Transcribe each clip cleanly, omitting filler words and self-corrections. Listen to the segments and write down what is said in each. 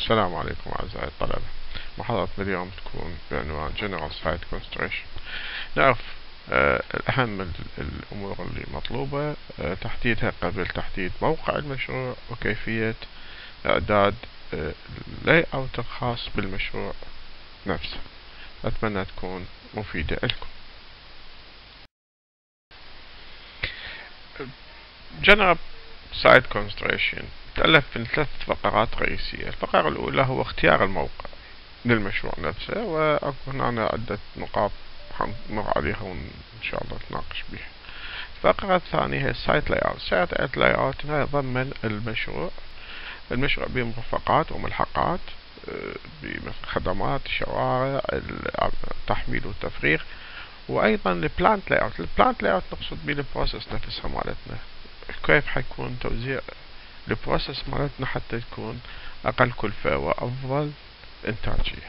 السلام عليكم أعزائي الطلبة. محاضرتنا اليوم تكون بعنوان General Site Consideration. نعرف أهم الأمور اللي مطلوبة تحديدها قبل تحديد موقع المشروع وكيفية إعداد اللاي أوت الخاص بالمشروع نفسه. أتمنى تكون مفيدة لكم. General Site Consideration تألف من 3 فقرات رئيسية. الفقرة الأولى هو اختيار الموقع للمشروع نفسه، وأكو هنا عدة نقاط حنمر عليها وإن شاء الله نتناقش بها. الفقرة الثانية هي السايت لاي اوت. سايت لاي اوت يتضمن المشروع بمرفقات وملحقات بخدمات الشوارع، التحميل والتفريغ، وأيضا البلانت لاي اوت. البلانت لاي اوت نقصد به البروسيس نفسها مالتنا، كيف حيكون توزيع البروسيس مالتنا حتى تكون أقل كلفة وأفضل إنتاجية.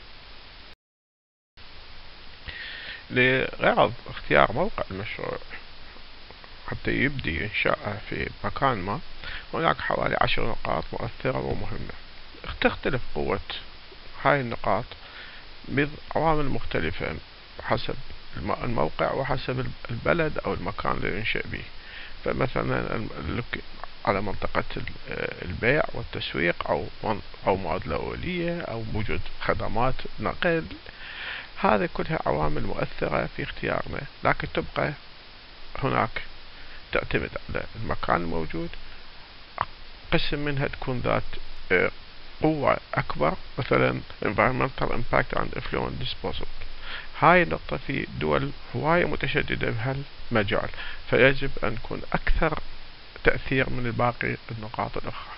لغرض اختيار موقع المشروع حتى يبدي إنشاءه في مكان ما، هناك حوالي 10 نقاط مؤثرة ومهمة. تختلف قوة هاي النقاط بعوامل مختلفة حسب الموقع وحسب البلد أو المكان اللي ينشأ به. فمثلا على منطقة البيع والتسويق أو معادلة أولية أو وجود خدمات نقل، هذه كلها عوامل مؤثرة في اختيارنا، لكن تبقى هناك تعتمد على المكان الموجود. قسم منها تكون ذات قوة أكبر، مثلا environmental impact and effluent disposal. هاي النقطة في دول هواية متشددة بهالمجال، فيجب أن تكون أكثر تأثير من باقي النقاط الأخرى.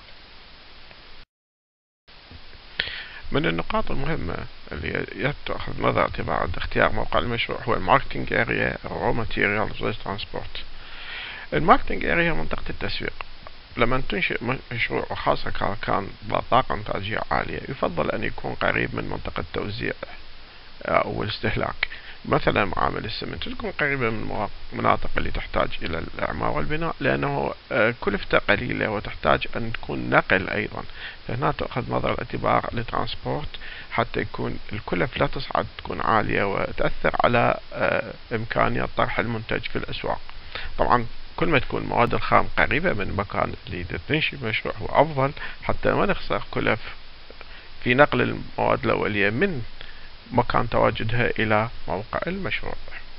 من النقاط المهمة اللي يتأخذ نظر اعتبار عند اختيار موقع المشروع هو الماركتينج اريا، الرو ماتيريالز والترانسبورت. الماركتينج اريا منطقة التسويق. لما تنشئ مشروع وخاصة كان بطاقة إنتاجية عالية، يفضل أن يكون قريب من منطقة التوزيع أو الاستهلاك. مثلا معامل السمنت تكون قريبة من المناطق اللي تحتاج إلى الإعمار والبناء، لأنه كلفته قليلة وتحتاج أن تكون نقل أيضا، فهنا تأخذ نظر الاعتبار لترانسبورت حتى يكون الكلف لا تصعد تكون عالية وتأثر على إمكانية طرح المنتج في الأسواق. طبعا كل ما تكون المواد الخام قريبة من المكان اللي تنشئ المشروع هو أفضل، حتى ما نخسر كلف في نقل المواد الأولية من مكان تواجدها إلى موقع المشروع.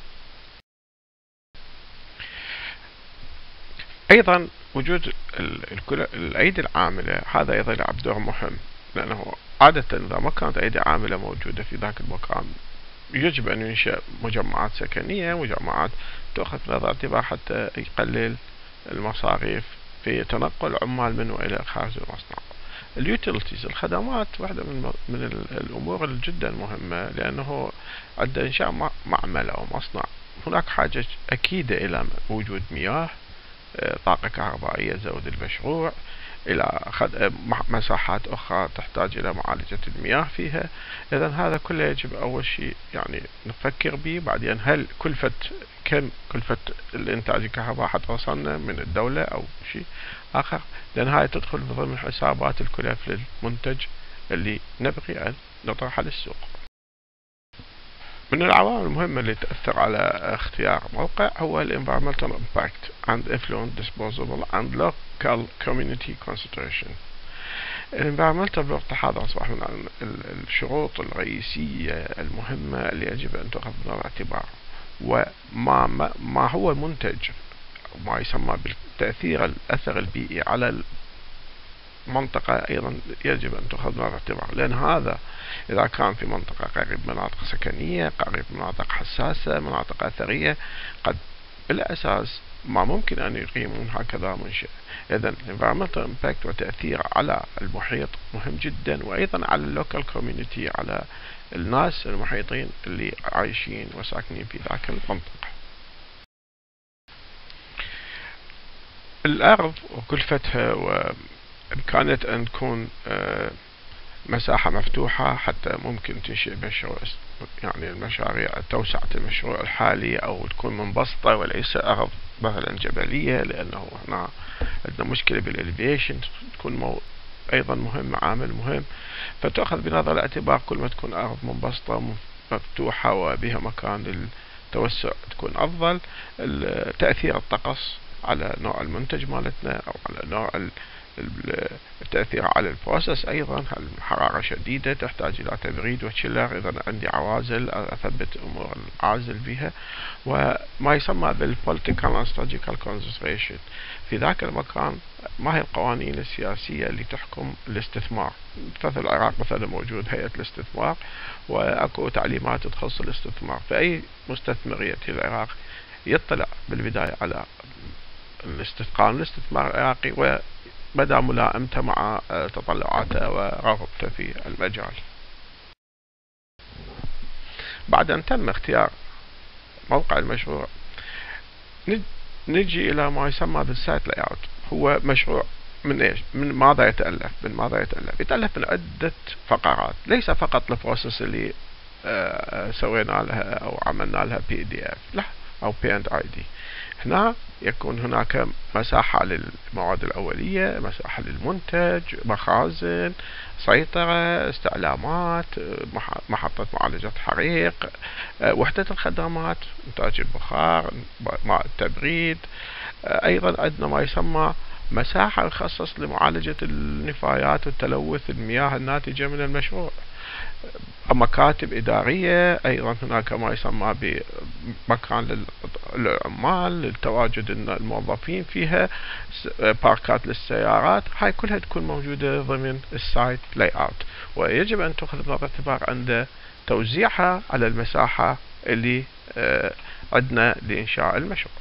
أيضا وجود الأيدي العاملة هذا أيضا يلعب دور مهم، لأنه عادة إذا ما كانت أيدي عاملة موجودة في ذاك المكان يجب أن ينشأ مجمعات سكنية، مجمعات تأخذ نظر اعتبار حتى يقلل المصاريف في تنقل عمال من وإلى خارج المصنع. اليوتيليتيز، الخدمات، واحدة من الأمور الجدا مهمة، لأنه عند إنشاء معمل أو مصنع هناك حاجة أكيدة إلى وجود مياه، طاقة كهربائية تزود المشروع، إلى مساحات أخرى تحتاج إلى معالجة المياه فيها. إذن هذا كله يجب أول شيء يعني نفكر به. بعدين هل كم كلفة الإنتاج الكهرباء حتى وصلنا من الدولة أو شيء آخر، لأن هاي تدخل ضمن حسابات الكلف للمنتج اللي نبغي أن نطرحه للسوق. من العوامل المهمة اللي تأثر على اختيار موقع هو ال environmental impact and effluent disposal and local community consideration. ال environmental impact هذا أصبح من الشروط الرئيسية المهمة اللي يجب أن تأخذ بعين الاعتبار، وما هو المنتج، ما يسمى بالتأثير الأثر البيئي على منطقة أيضا يجب أن تأخذ بعين الاعتبار، لأن هذا إذا كان في منطقة قريب مناطق سكنية، قريب مناطق حساسة، مناطق أثرية، قد بالأساس ما ممكن أن يقيمون هكذا منشأ. إذن environmental impact وتأثير على المحيط مهم جدا، وأيضا على اللوكال كوميونيتي، على الناس المحيطين اللي عايشين وساكنين في ذاك المنطقة. الأرض وكلفتها وإمكانية أن تكون مساحة مفتوحة حتى ممكن تنشئ مشروع، يعني المشاريع توسعة المشروع الحالي، أو تكون منبسطة وليس أرض مثلا جبلية، لأنه هنا عندنا مشكلة بالإليفيشن، تكون أيضا مهم، عامل مهم. فتأخذ بنظر الاعتبار كل ما تكون أرض منبسطة مفتوحة وبها مكان للتوسع تكون أفضل. تأثير الطقس على نوع المنتج مالتنا أو على نوع التأثير على البروسس. أيضا هل الحرارة شديدة تحتاج إلى تبريد وتشيلر، إذا عندي عوازل أثبت أمور العازل بها. وما يسمى بالpolitical and strategical conservation، في ذاك المكان ما هي القوانين السياسية اللي تحكم الاستثمار. مثل العراق مثلا موجود هيئة الاستثمار وأكو تعليمات تخص الاستثمار، فأي مستثمر يأتي العراق يطلع بالبداية على قانون الاستثمار العراقي وبدأ ملائمته مع تطلعاته ورغبته في المجال. بعد أن تم اختيار موقع المشروع نجي إلى ما يسمى بالسايت لاي اوت. هو مشروع من إيش؟ من ماذا يتألف؟ يتألف من عدة فقرات، ليس فقط البروسيس اللي سوينا لها أو عملنا لها PDF، لا، أو P&ID. هنا يكون هناك مساحة للمواد الأولية، مساحة للمنتج، مخازن، سيطرة، استعلامات، محطة معالجة حريق، وحدة الخدمات، إنتاج البخار، ماء التبريد. أيضا عندنا ما يسمى مساحة مخصص لمعالجة النفايات والتلوث المياه الناتجة من المشروع، مكاتب إدارية. أيضا هناك ما يسمى بمكان للعمال للتواجد الموظفين فيها، باركات للسيارات. هاي كلها تكون موجودة ضمن السايت لاي اوت، ويجب أن تأخذ بعين الاعتبار عند توزيعها على المساحة اللي عندنا لإنشاء المشروع.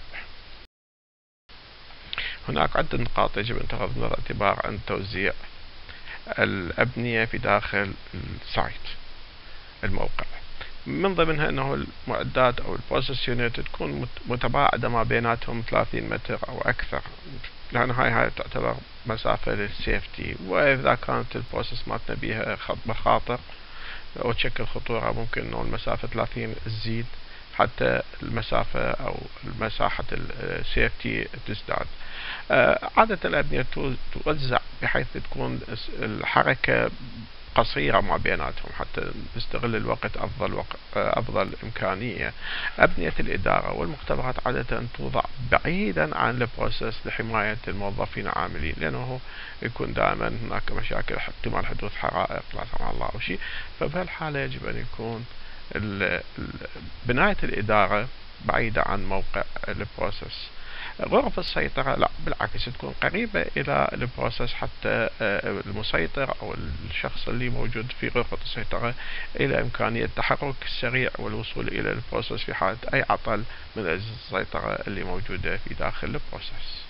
هناك عدة نقاط يجب أن تأخذ بعين الاعتبار عند توزيع الأبنية في داخل السايت الموقع. من ضمنها أنه المعدات أو البروسيس يونت تكون متباعدة ما بيناتهم 30 متر أو أكثر، لأن هاي تعتبر مسافة للسيفتي. وإذا كانت البروسيس مالتنا بيها مخاطر أو تشكل خطورة، ممكن أنه المسافة 30 تزيد حتى المسافة أو مساحة السيفتي تزداد. عادة الأبنية توزع بحيث تكون الحركة قصيرة ما بيناتهم حتى نستغل الوقت أفضل إمكانية. أبنية الإدارة والمختبرات عادة توضع بعيدا عن البروسيس لحماية الموظفين العاملين، لأنه يكون دائما هناك مشاكل، احتمال حدوث حرائق لا سمح الله أو شيء. فبهالحالة يجب أن يكون بناية الإدارة بعيدة عن موقع البروسيس. غرف السيطرة لا، بالعكس تكون قريبة إلى البروسيس حتى المسيطر أو الشخص اللي موجود في غرفة السيطرة إلى إمكانية التحرك السريع والوصول إلى البروسيس في حالة أي عطل من أجهزة السيطرة اللي موجودة في داخل البروسيس.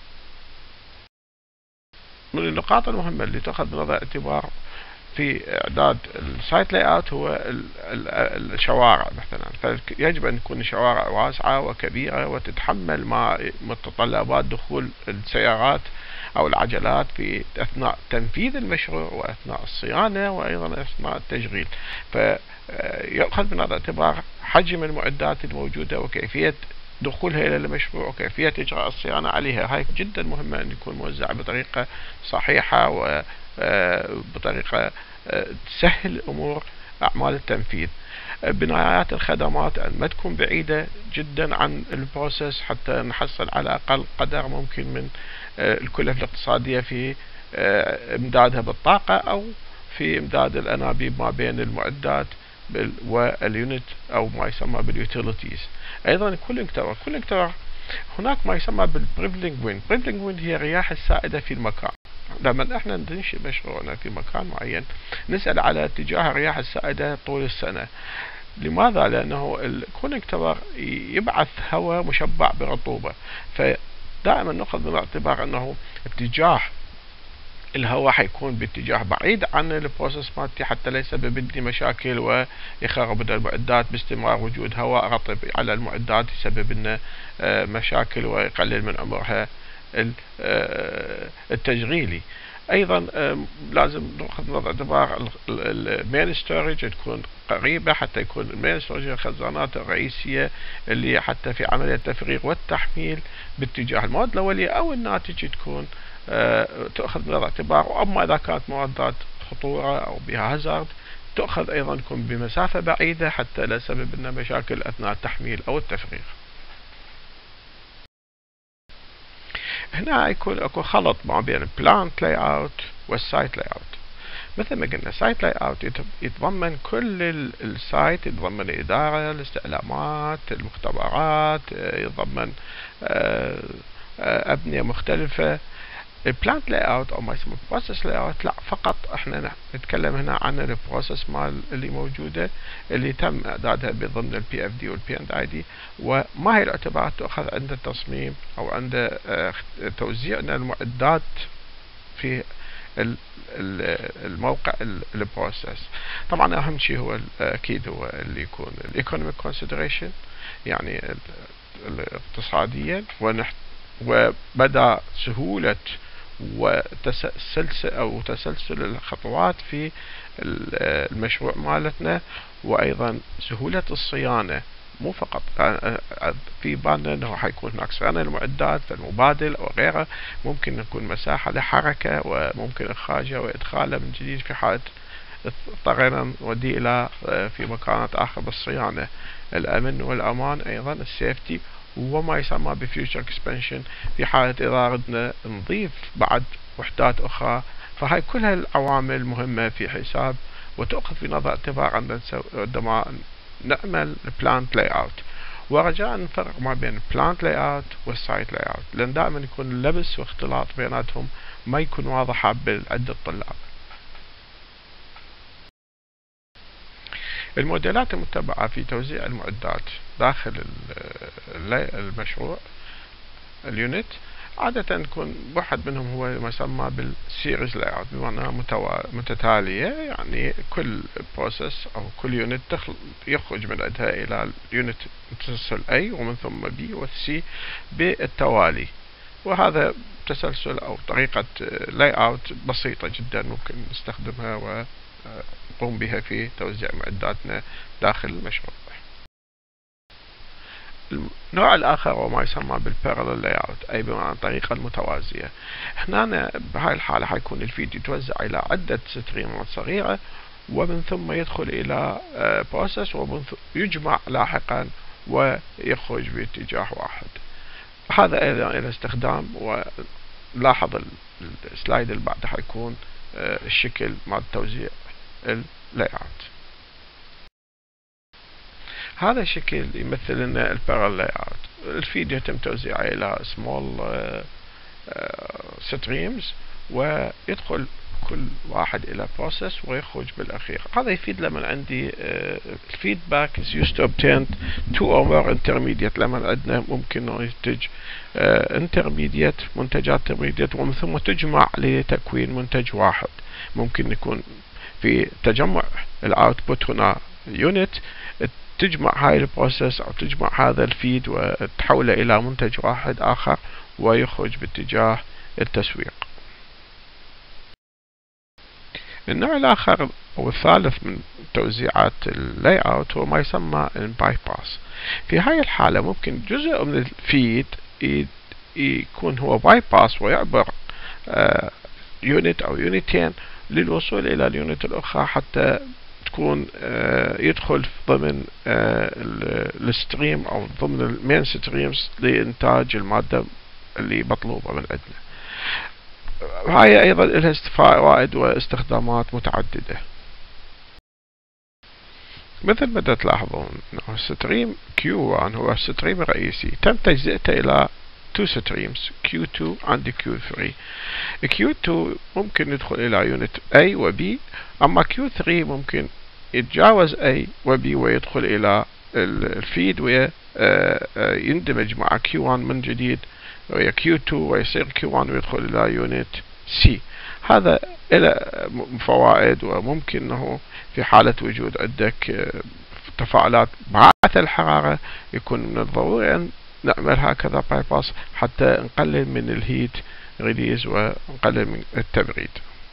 من النقاط المهمة اللي تأخذ بنظر الاعتبار في إعداد السايت لاي اوت هو الشوارع مثلا. فيجب أن تكون الشوارع واسعة وكبيرة وتتحمل متطلبات دخول السيارات أو العجلات في أثناء تنفيذ المشروع وأثناء الصيانة وأيضا أثناء التشغيل. فيأخذ بنظر الاعتبار حجم المعدات الموجودة وكيفية دخولها إلى المشروع وكيفية إجراء الصيانة عليها. هاي جدا مهمة أن يكون موزع بطريقة صحيحة وبطريقة تسهل أمور أعمال التنفيذ. بنايات الخدمات أن ما تكون بعيدة جدا عن البروسيس حتى نحصل على أقل قدر ممكن من الكلفة الاقتصادية في إمدادها بالطاقة أو في إمداد الأنابيب ما بين المعدات واليونت أو ما يسمى باليوتيليتيز. أيضا كولينج تاور هناك ما يسمى بالبريفلينج ويند. بريفلينج ويند هي الرياح السائدة في المكان. لما احنا ننشئ مشروعنا في مكان معين نسأل على اتجاه الرياح السائدة طول السنة. لماذا؟ لأنه الكولينج تاور يبعث هواء مشبع برطوبة، فدائما نأخذ بالاعتبار أنه اتجاه الهواء حيكون باتجاه بعيد عن البروسيس مالتي حتى لا يسبب لي مشاكل ويخرب المعدات باستمرار وجود هواء رطب على المعدات يسبب لنا مشاكل ويقلل من عمرها التشغيلي. أيضا لازم نأخذ بنظر الاعتبار المين ستورج تكون قريبة حتى يكون المين ستورج الخزانات الرئيسية اللي حتى في عملية التفريغ والتحميل باتجاه المواد الأولية أو الناتج تكون تؤخذ بنظر الاعتبار. وأما إذا كانت مواد ذات خطورة أو بها هازارد تؤخذ أيضا تكون بمسافة بعيدة حتى لا سبب لنا مشاكل أثناء التحميل أو التفريغ. هنا يكون اكو خلط ما بين البلانت لاي اوت والسايت لاي اوت. مثل ما قلنا سايت لاي اوت يتضمن كل السايت، يتضمن الإدارة، الاستعلامات، المختبرات، يتضمن أبنية مختلفة. البلانت لاي اوت او ما يسمى بروسيس لاي اوت لا، فقط احنا نتكلم هنا عن البروسيس مال اللي موجوده اللي تم اعدادها بضمن البي اف دي والبي اند اي دي، وما هي الاعتبارات تؤخذ عند التصميم او عند توزيعنا المعدات في الموقع البروسيس. طبعا اهم شيء هو اكيد هو اللي يكون الايكونوميك كونسيدريشن، يعني الاقتصاديا، وبدأ سهولة تسلسل الخطوات في المشروع مالتنا، وأيضا سهولة الصيانة. مو فقط في بالنا أنه حيكون هناك صيانة المعدات المبادل أو غيره، ممكن يكون مساحة لحركة وممكن إخراجها وإدخالها من جديد في حالة اضطرينا نوديه إلى في مكانات آخر بالصيانة. الأمن والأمان أيضا السيفتي، وما يسمى بفيوتشر اكسبانشن في حالة إذا أردنا نضيف بعد وحدات أخرى. فهاي كلها العوامل مهمة في حساب وتأخذ في نظر اعتبار عندما نعمل بلانت لاي اوت. ورجاء نفرق ما بين البلانت لاي اوت والسايت لاي اوت، لأن دائما يكون اللبس واختلاط بيناتهم ما يكون واضحة عند الطلاب. الموديلات المتبعة في توزيع المعدات داخل المشروع اليونت عادة تكون واحد منهم هو ما يسمى بالسيريز لاي اوت، بمعنى متتالية، يعني كل بروسيس أو كل يونت يخرج من عندها إلى اليونت متسلسل A ومن ثم B و C بالتوالي. وهذا تسلسل أو طريقة لاي اوت بسيطة جدا ممكن نستخدمها ونقوم بها في توزيع معداتنا داخل المشروع. النوع الآخر هو ما يسمى بالبارallel layout، أي بمعنى الطريقة المتوازية. هنا بهاي الحالة حيكون الفيد يتوزع إلى عدة ستريمات صغيرة ومن ثم يدخل إلى بروسيس ويجمع لاحقا ويخرج باتجاه واحد. هذا أيضا إلى استخدام، ولاحظ السلايد اللي بعده حيكون الشكل مع توزيع اللاyout. هذا الشكل يمثل لنا البارallel layout. الفيد يتم توزيعه إلى small streams ويدخل كل واحد إلى process ويخرج بالأخير. هذا يفيد لما عندي feedback is used to obtain 2 or more intermediate، لما عندنا ممكن ننتج منتجات intermediate ومن ثم تجمع لتكوين منتج واحد. ممكن يكون في تجمع الاوتبوت هنا يونت تجمع هاي البروسيس أو تجمع هذا الفيد وتحوله إلى منتج واحد آخر ويخرج باتجاه التسويق. النوع الآخر أو الثالث من توزيعات اللاي اوت هو ما يسمى الباي باس. في هاي الحالة ممكن جزء من الفيد يكون هو باي باس ويعبر يونت أو يونتين للوصول إلى اليونت الأخرى حتى تكون يدخل ضمن الستريم أو ضمن المين ستريمز لإنتاج المادة اللي مطلوبة من عندنا. هاي أيضا لها فوائد واستخدامات متعددة. مثل ما تلاحظون أنه ستريم Q1 هو الستريم الرئيسي، تم تجزئته إلى 2 ستريمز Q2 عند Q3. Q2 ممكن يدخل إلى يونت A و B، أما Q3 ممكن يتجاوز A و B ويدخل إلى الفيد ويندمج مع Q1 من جديد ويا Q2 ويصير Q1 ويدخل إلى يونت C. هذا له فوائد، وممكن أنه في حالة وجود عندك تفاعلات بعث الحرارة يكون من الضروري أن نعمل هكذا باي باس حتى نقلل من الهيت ريليز ونقلل من التبريد.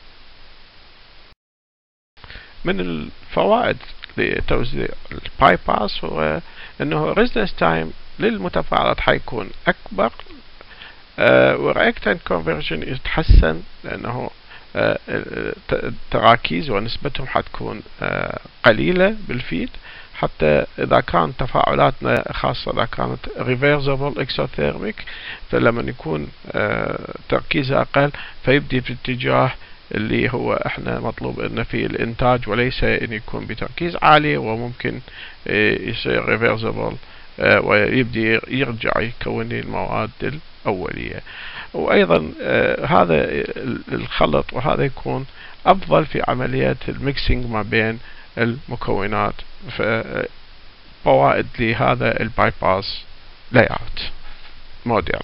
من الفوائد لتوزيع الباي باس هو أنه ريزيدنس تايم للمتفاعلات حيكون أكبر ورياكتنج كونفرجن يتحسن لأنه التراكيز ونسبتهم حتكون قليلة بالفيد، حتى إذا كان تفاعلاتنا خاصة إذا كانت reversible exothermic، فلما يكون تركيزها أقل فيبدي في اتجاه اللي هو احنا مطلوب انه في الانتاج، وليس ان يكون بتركيز عالي وممكن يصير reversible ويبدي يرجع يكون المواد الأولية. وأيضا هذا الخلط وهذا يكون أفضل في عملية الميكسينج ما بين المكونات. فوائد لهذا الباي باس لاي اوت موديل.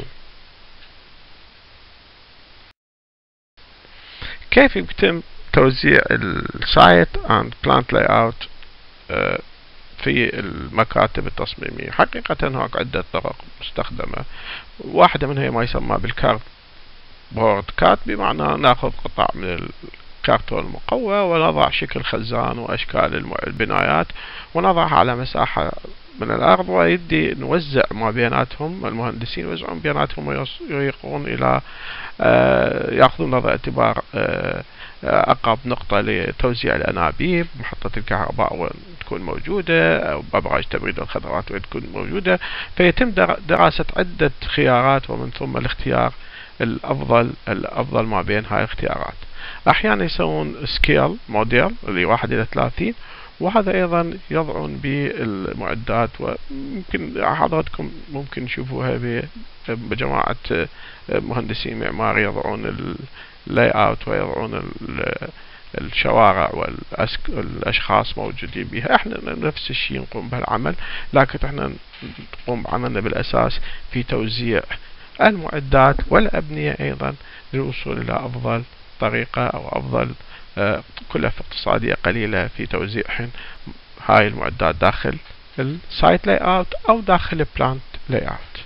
كيف يتم توزيع السايت اند بلانت لاي اوت في المكاتب التصميمية؟ حقيقة هناك عدة طرق مستخدمة، واحدة منها ما يسمى بالكارت بورد كات، بمعنى ناخذ قطع من الكرتون المقوى ونضع شكل خزان وأشكال البنايات ونضعها على مساحة من الأرض، ويدي نوزع ما بيناتهم، المهندسين يوزعون بيناتهم ويقومون إلى يأخذون نظر اعتبار أقرب نقطة لتوزيع الأنابيب، محطة الكهرباء وين تكون موجودة، أو أبراج تبريد الخضروات وين تكون موجودة. فيتم دراسة عدة خيارات ومن ثم الاختيار الأفضل ما بين هاي الاختيارات. أحيانا يسوون سكيل موديل اللي 1:30، وهذا أيضا يضعون بالمعدات، وممكن حضراتكم ممكن تشوفوها بجماعة مهندسين معماري يضعون اللاي اوت ويضعون الشوارع والأشخاص موجودين بها. احنا نفس الشيء نقوم بهالعمل، لكن احنا نقوم بعملنا بالأساس في توزيع المعدات والأبنية أيضا للوصول إلى أفضل طريقة أو أفضل كلفة اقتصادية قليلة في توزيعهن هاي المعدات داخل السايت لاي اوت أو داخل البلانت لاي اوت.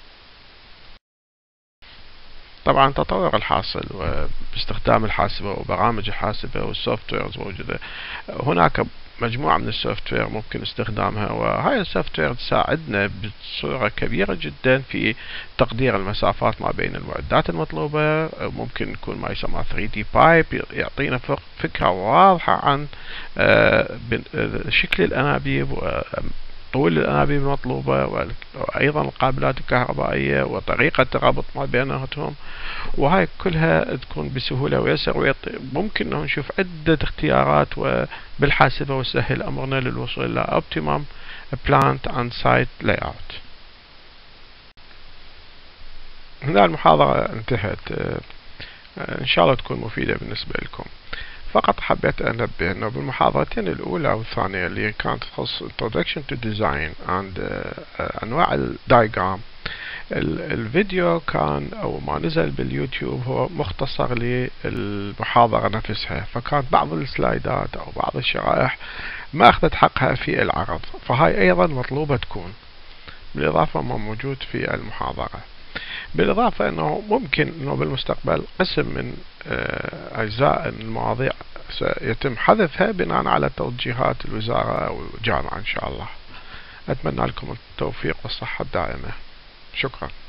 طبعا تطور الحاصل وباستخدام الحاسبة وبرامج الحاسبة والسوفت ويرز موجودة، هناك مجموعة من السوفت وير ممكن استخدامها، وهاي السوفت وير تساعدنا بصورة كبيرة جدا في تقدير المسافات ما بين المعدات المطلوبة. ممكن يكون ما يسمى 3D pipe يعطينا فكرة واضحة عن شكل الأنابيب طول الأنابيب المطلوبة، وأيضا القابلات الكهربائية وطريقة الربط ما بيناتهم، وهاي كلها تكون بسهولة ويسر، ممكن أن نشوف عدة اختيارات وبالحاسبة وسهل أمرنا للوصول إلى Optimum Plant and Site Layout. هنا المحاضرة انتهت، إن شاء الله تكون مفيدة بالنسبة لكم. فقط حبيت أنبه أنه بالمحاضرتين الأولى والثانية اللي كانت تخص Introduction to Design and أنواع الدايجرام، الفيديو كان أو ما نزل باليوتيوب هو مختصر للمحاضرة نفسها، فكانت بعض السلايدات أو بعض الشرائح ما أخذت حقها في العرض، فهاي أيضا مطلوبة تكون بالإضافة ما موجود في المحاضرة. بالإضافة أنه ممكن أنه بالمستقبل قسم من أجزاء المواضيع سيتم حذفها بناء على توجيهات الوزارة أو الجامعة إن شاء الله. أتمنى لكم التوفيق والصحة الدائمة. شكرا.